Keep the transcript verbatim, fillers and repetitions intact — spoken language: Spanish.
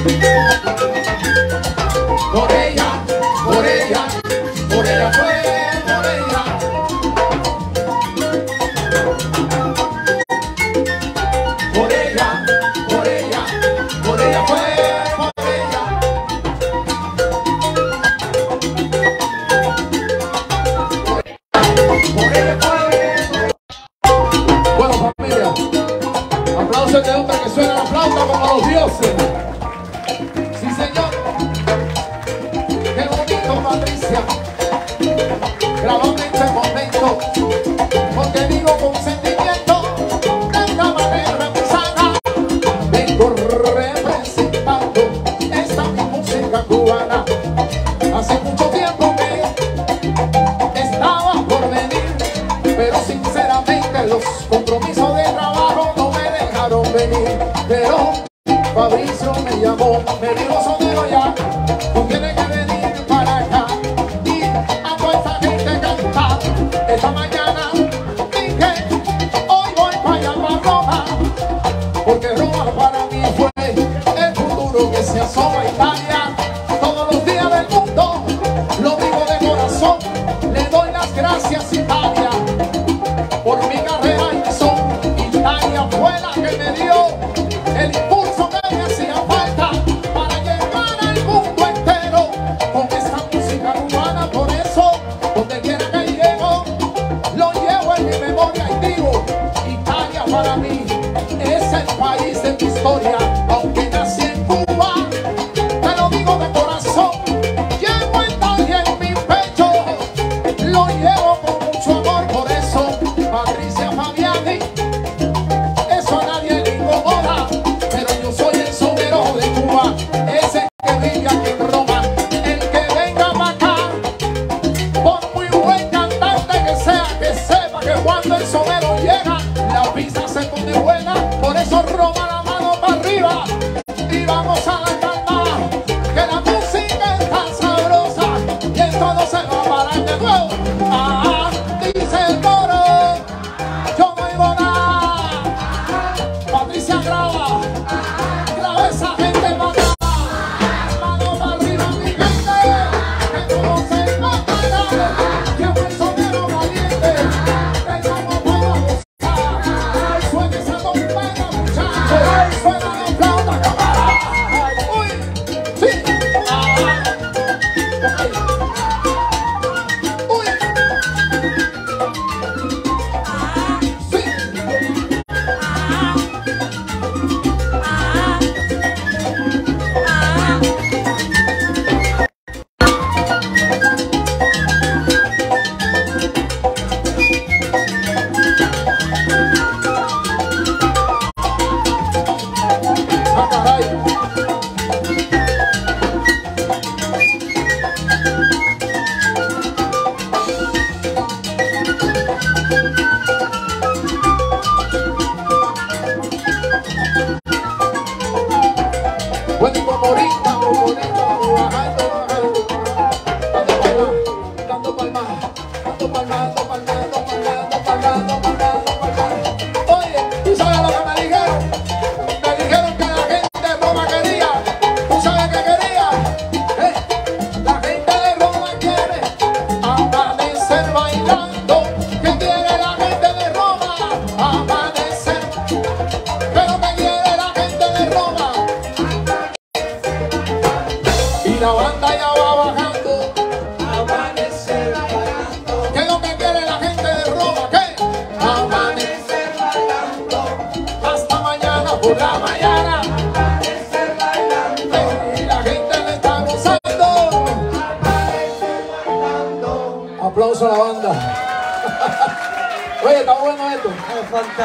Por ella, por ella, por ella fue, por ella. Por ella, por ella, por ella fue, por ella. Por ella fue. Bueno, familia, aplausos de hombre que suena la flauta como los dioses. Sí, señor. Qué bonito, Patricia. Grabame este momento, porque digo con sentimiento, de esta manera mi sana, vengo representando esta mi música cubana. Hace mucho tiempo que estaba por venir, pero sinceramente los compromisos de trabajo no me dejaron venir. Pero Fabricio me llamó, me dijo: Sonero, ya, tú tienes que venir para acá y a toda esta gente cantar. Esta mañana dije: hoy voy para allá, para Roma, porque Roma para mí fue el futuro que se asoma a Italia. Todos los días del mundo, lo digo de corazón, le doy las gracias, Italia, por mi carrera y mi son. Italia fue la que me dio el impulso que me hacía falta para llegar al mundo entero con esta música cubana. Por eso, donde quiera que llego, lo llevo en mi memoria y digo: Italia para mí es el país de mi historia. Aunque nací en Cuba, te lo digo de corazón, llevo Italia en mi pecho, lo llevo con mucho amor. Por eso, Patricia Fabiani, eso a nadie le incomoda, pero yo soy el sonero de Cuba, ese que vive aquí en Roma. El que venga para acá, por muy buen cantante que sea, que sepa que cuando el sonero llega, la pista se pone buena. Por eso Roma, la mano para arriba y vamos a la calma, que la música es tan sabrosa y esto no se va a parar de nuevo. Ah, dice el coro, yo no oigo nada. Patricia, graba, graba esa gente para acá. Mano para arriba, mi gente, que todo se va a parar. Llevo el sonero valiente, que estamos para gozar. Suena esa trompeta, muchachos, suena la flauta, cámara. Uy, sí, ah, ok. Uy, sí. Ah, caray. Bueno, y como ahorita, como ahorita, bajando, bajando, dando palmas, dando palmas, dando palmas, dando palmas, dando palmas, dando palmas, dando palmas. Oye, ¿tú sabes lo que me dijeron? Me dijeron que la gente de Roma quería. ¿Tú sabes qué quería? Eh, La gente de Roma quiere amanecer bailando. ¿Qué quiere la gente de Roma? Amanecer. Pero ¿qué quiere la gente de Roma? Y la banda ya va bajando. Amanecer bailando. ¿Qué es lo que quiere la gente de Roma? ¿Qué? Amanecer bailando. Hasta mañana por la mañana. Amanecer bailando. Y la gente le está gozando. Amanecer bailando. Aplauso a la banda. Oye, está bueno esto.